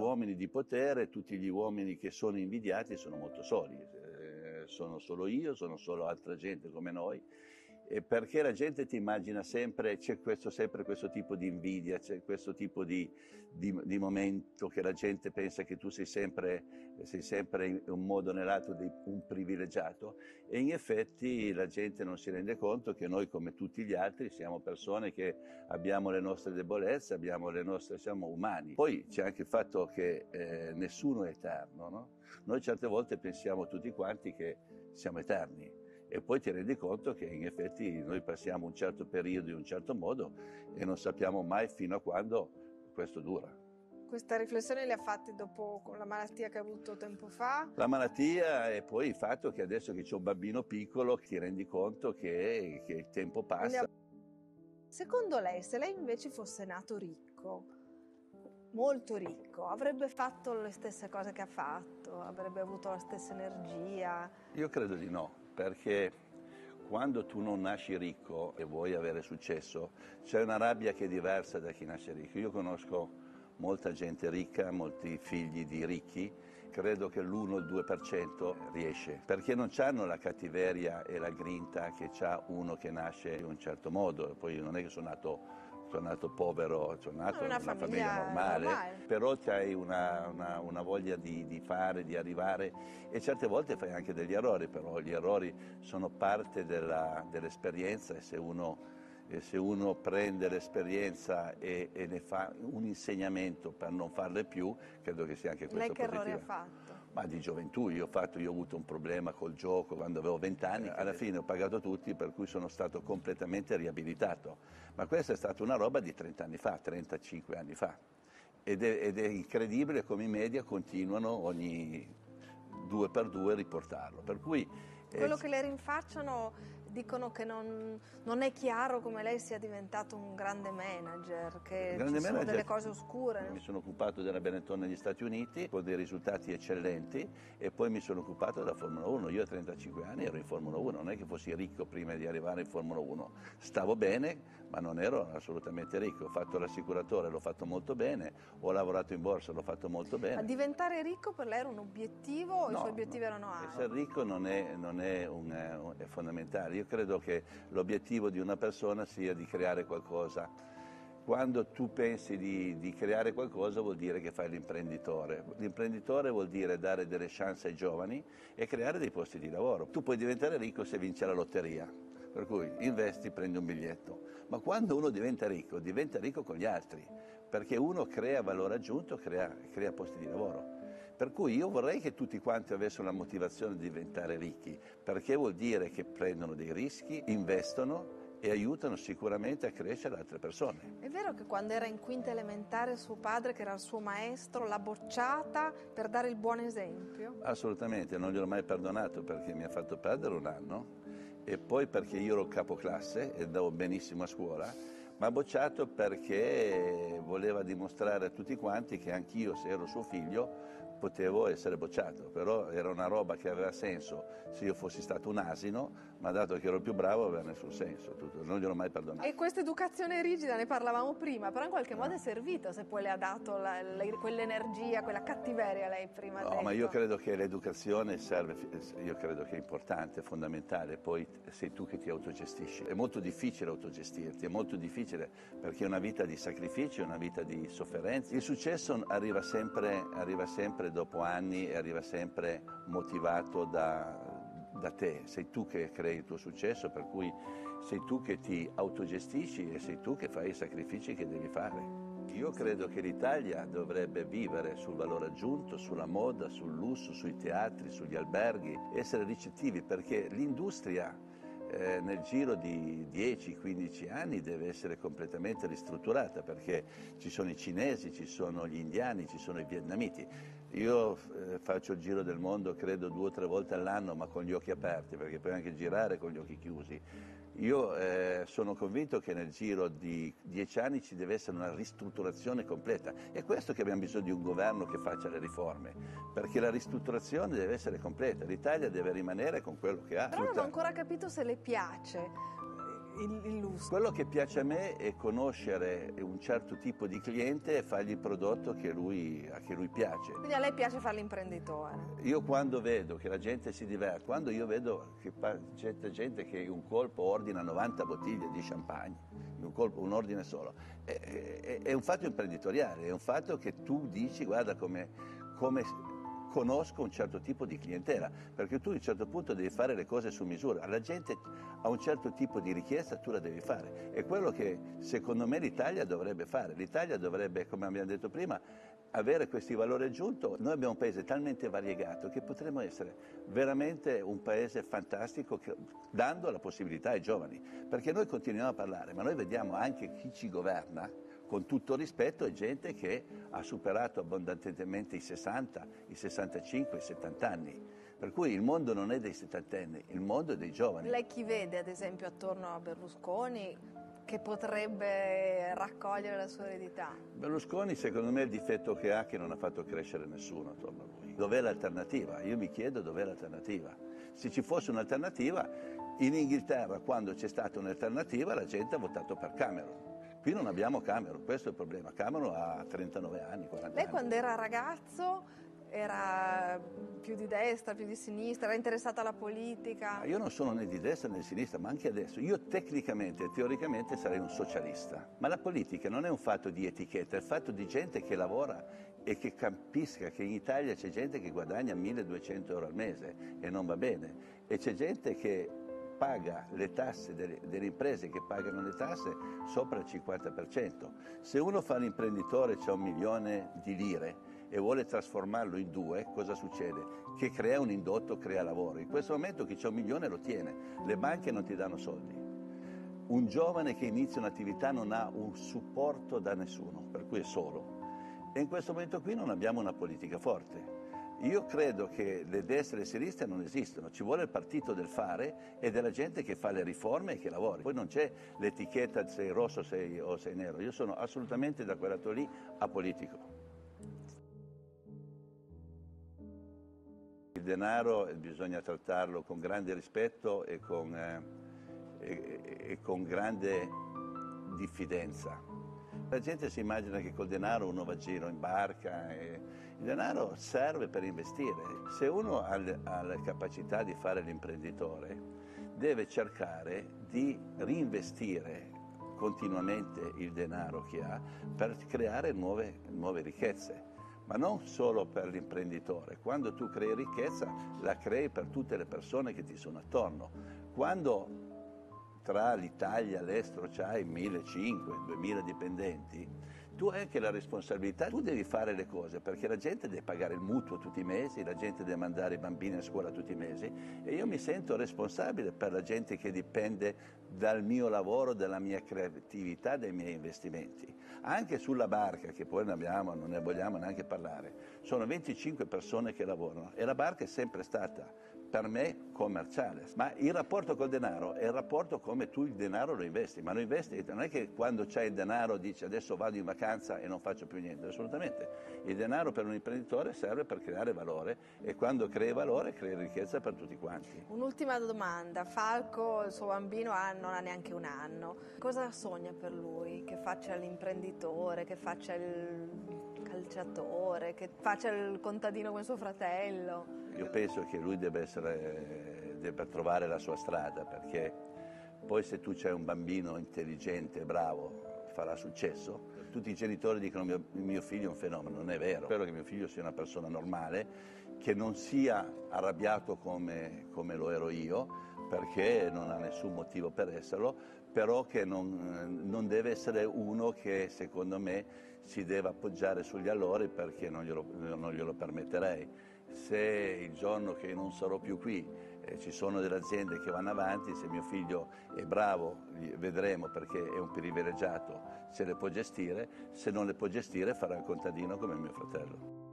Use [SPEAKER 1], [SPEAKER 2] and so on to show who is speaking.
[SPEAKER 1] uomini di potere, tutti gli uomini che sono invidiati sono molto soli, sono solo io, sono solo altra gente come noi. Perché la gente ti immagina sempre, c'è sempre questo tipo di invidia, c'è questo tipo di momento che la gente pensa che tu sei sempre in un modo o nell'altro un privilegiato, e in effetti la gente non si rende conto che noi, come tutti gli altri, siamo persone che abbiamo le nostre debolezze, siamo umani. Poi c'è anche il fatto che nessuno è eterno, no? Noi certe volte pensiamo tutti quanti che siamo eterni, e poi ti rendi conto che in effetti noi passiamo un certo periodo in un certo modo e non sappiamo mai fino a quando questo dura.
[SPEAKER 2] Questa riflessione le ha fatte dopo con la malattia che ha avuto tempo fa?
[SPEAKER 1] La malattia, e poi il fatto che adesso che c'è un bambino piccolo ti rendi conto che il tempo passa.
[SPEAKER 2] Secondo lei, se lei invece fosse nato ricco, molto ricco, avrebbe fatto le stesse cose che ha fatto? Avrebbe avuto la stessa energia?
[SPEAKER 1] Io credo di no, perché quando tu non nasci ricco e vuoi avere successo, c'è una rabbia che è diversa da chi nasce ricco. Io conosco molta gente ricca, molti figli di ricchi, credo che l'1 o il 2% riesce, perché non hanno la cattiveria e la grinta che ha uno che nasce in un certo modo. Poi non è che sono nato povero, sono nato in una famiglia normale, però hai una voglia di fare, di arrivare, e certe volte fai anche degli errori, però gli errori sono parte dell'esperienza, e se uno prende l'esperienza e ne fa un insegnamento per non farle più, credo che sia anche questo positivo.
[SPEAKER 2] Lei che errore ha fatto?
[SPEAKER 1] Ma di gioventù, io ho avuto un problema col gioco quando avevo 20 anni, alla fine ho pagato tutti, per cui sono stato completamente riabilitato. Ma questa è stata una roba di 30 anni fa, 35 anni fa. Ed è incredibile come i media continuano ogni 2 per 2 a riportarlo. Per cui,
[SPEAKER 2] quello che le rinfacciano, dicono che non è chiaro come lei sia diventato un grande manager, che ci sono delle cose oscure.
[SPEAKER 1] Mi sono occupato della Benetton negli Stati Uniti con dei risultati eccellenti, e poi mi sono occupato della Formula 1. Io a 35 anni ero in Formula 1, non è che fossi ricco prima di arrivare in Formula 1. Stavo bene, ma non ero assolutamente ricco. Ho fatto l'assicuratore, l'ho fatto molto bene, ho lavorato in borsa, l'ho fatto molto bene.
[SPEAKER 2] Ma diventare ricco per lei era un obiettivo o i suoi obiettivi erano altri?
[SPEAKER 1] Essere ricco non è fondamentale. Io credo che l'obiettivo di una persona sia di creare qualcosa. Quando tu pensi di creare qualcosa vuol dire che fai l'imprenditore. L'imprenditore vuol dire dare delle chance ai giovani e creare dei posti di lavoro. Tu puoi diventare ricco se vinci la lotteria, per cui investi, prendi un biglietto. Ma quando uno diventa ricco con gli altri, perché uno crea valore aggiunto, crea posti di lavoro. Per cui io vorrei che tutti quanti avessero la motivazione di diventare ricchi, perché vuol dire che prendono dei rischi, investono e aiutano sicuramente a crescere altre persone.
[SPEAKER 2] È vero che quando era in quinta elementare suo padre, che era il suo maestro, l'ha bocciata per dare il buon esempio?
[SPEAKER 1] Assolutamente, non gliel'ho mai perdonato, perché mi ha fatto perdere un anno, e poi perché io ero capoclasse e andavo benissimo a scuola. Mi ha bocciato perché voleva dimostrare a tutti quanti che anch'io, se ero suo figlio, potevo essere bocciato, però era una roba che aveva senso se io fossi stato un asino, ma dato che ero il più bravo aveva nessun senso, non gliel'ho mai perdonato.
[SPEAKER 2] E questa educazione rigida, ne parlavamo prima, però in qualche modo è servito, se poi le ha dato quell'energia, quella cattiveria lei prima detto.
[SPEAKER 1] No, ma io credo che l'educazione serve, io credo che è importante, è fondamentale, poi sei tu che ti autogestisci. È molto difficile autogestirti, è molto difficile perché è una vita di sacrifici, è una vita di sofferenza. Il successo arriva sempre dopo anni e arriva sempre motivato da te. Sei tu che crei il tuo successo, per cui sei tu che ti autogestisci e sei tu che fai i sacrifici che devi fare. Io credo che l'Italia dovrebbe vivere sul valore aggiunto, sulla moda, sul lusso, sui teatri, sugli alberghi, essere ricettivi, perché l'industria nel giro di 10-15 anni deve essere completamente ristrutturata, perché ci sono i cinesi, ci sono gli indiani, ci sono i vietnamiti. Io faccio il giro del mondo credo 2 o 3 volte all'anno, ma con gli occhi aperti, perché puoi anche girare con gli occhi chiusi. Io sono convinto che nel giro di 10 anni ci deve essere una ristrutturazione completa. È questo che abbiamo bisogno di un governo che faccia le riforme, perché la ristrutturazione deve essere completa. L'Italia deve rimanere con quello che ha.
[SPEAKER 2] Però non ho ancora capito se le piace il lusso.
[SPEAKER 1] Quello che piace a me è conoscere un certo tipo di cliente e fargli il prodotto a che lui piace.
[SPEAKER 2] Quindi a lei piace fare l'imprenditore?
[SPEAKER 1] Io quando vedo che la gente si diverte, quando io vedo che c'è gente che in un colpo ordina 90 bottiglie di champagne, in un colpo, un ordine solo, è un fatto imprenditoriale, è un fatto che tu dici guarda come conosco un certo tipo di clientela, perché tu a un certo punto devi fare le cose su misura, la gente ha un certo tipo di richiesta, tu la devi fare, è quello che secondo me l'Italia dovrebbe fare, l'Italia dovrebbe, come abbiamo detto prima, avere questi valori aggiunti. Noi abbiamo un paese talmente variegato che potremmo essere veramente un paese fantastico dando la possibilità ai giovani, perché noi continuiamo a parlare, ma noi vediamo anche chi ci governa, con tutto rispetto, è gente che ha superato abbondantemente i 60, i 65, i 70 anni. Per cui il mondo non è dei settantenni, il mondo è dei giovani.
[SPEAKER 2] Lei chi vede, ad esempio, attorno a Berlusconi che potrebbe raccogliere la sua eredità?
[SPEAKER 1] Berlusconi, secondo me, il difetto che ha è che non ha fatto crescere nessuno attorno a lui. Dov'è l'alternativa? Io mi chiedo dov'è l'alternativa. Se ci fosse un'alternativa, in Inghilterra, quando c'è stata un'alternativa, la gente ha votato per Cameron. Qui non abbiamo Cameron, questo è il problema. Cameron ha 39 anni, 40 anni.
[SPEAKER 2] Lei quando era ragazzo era più di destra, più di sinistra, era interessata alla politica?
[SPEAKER 1] Io non sono né di destra né di sinistra, ma anche adesso. Io tecnicamente e teoricamente sarei un socialista. Ma la politica non è un fatto di etichetta, è il fatto di gente che lavora e che capisca che in Italia c'è gente che guadagna 1.200 euro al mese e non va bene. E c'è gente che paga le tasse delle imprese che pagano le tasse sopra il 50%. Se uno fa l'imprenditore, c'ha 1 milione di lire e vuole trasformarlo in 2, cosa succede? Che crea un indotto, crea lavoro. In questo momento chi c'ha 1 milione lo tiene, le banche non ti danno soldi. Un giovane che inizia un'attività non ha un supporto da nessuno, per cui è solo. E in questo momento qui non abbiamo una politica forte. Io credo che le destre e le sinistre non esistono, ci vuole il partito del fare e della gente che fa le riforme e che lavori. Poi non c'è l'etichetta sei rosso o sei nero, io sono assolutamente da quel lato lì apolitico. Il denaro bisogna trattarlo con grande rispetto e con grande diffidenza. La gente si immagina che col denaro uno va a giro in barca, il denaro serve per investire. Se uno ha la capacità di fare l'imprenditore, deve cercare di reinvestire continuamente il denaro che ha per creare nuove ricchezze. Ma non solo per l'imprenditore. Quando tu crei ricchezza, la crei per tutte le persone che ti sono attorno. Quando tra l'Italia e l'estero c'hai 1.500, 2.000 dipendenti, tu hai anche la responsabilità, tu devi fare le cose perché la gente deve pagare il mutuo tutti i mesi, la gente deve mandare i bambini a scuola tutti i mesi e io mi sento responsabile per la gente che dipende dal mio lavoro, dalla mia creatività, dai miei investimenti. Anche sulla barca, che poi non ne vogliamo neanche parlare, sono 25 persone che lavorano e la barca è sempre stata per me commerciale, ma il rapporto col denaro è il rapporto come tu il denaro lo investi, ma lo investi, non è che quando c'hai il denaro dici adesso vado in vacanza e non faccio più niente, assolutamente. Il denaro per un imprenditore serve per creare valore e quando crei valore crei ricchezza per tutti quanti.
[SPEAKER 2] Un'ultima domanda, Falco, il suo bambino non ha neanche 1 anno, cosa sogna per lui? Che faccia l'imprenditore, che faccia il calciatore, che faccia il contadino come suo fratello?
[SPEAKER 1] Io penso che lui debba trovare la sua strada, perché poi se tu c'hai un bambino intelligente, bravo, farà successo. Tutti i genitori dicono mio figlio è un fenomeno, non è vero. Spero che mio figlio sia una persona normale, che non sia arrabbiato come lo ero io, perché non ha nessun motivo per esserlo, però che non deve essere uno che secondo me si deve appoggiare sugli allori, perché non glielo permetterei. Se il giorno che non sarò più qui ci sono delle aziende che vanno avanti, se mio figlio è bravo, vedremo, perché è un privilegiato, se le può gestire, se non le può gestire farà il contadino come mio fratello.